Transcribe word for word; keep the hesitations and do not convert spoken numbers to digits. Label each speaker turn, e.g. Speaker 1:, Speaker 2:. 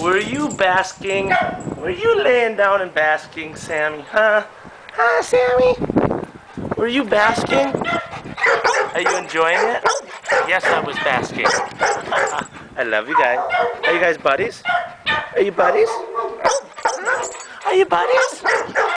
Speaker 1: Were you basking? Were you laying down and basking, Sammy? Huh? Huh, Sammy? Were you basking? Are you enjoying it? Yes, I was basking. I love you guys. Are you guys buddies? Are you buddies? Are you buddies?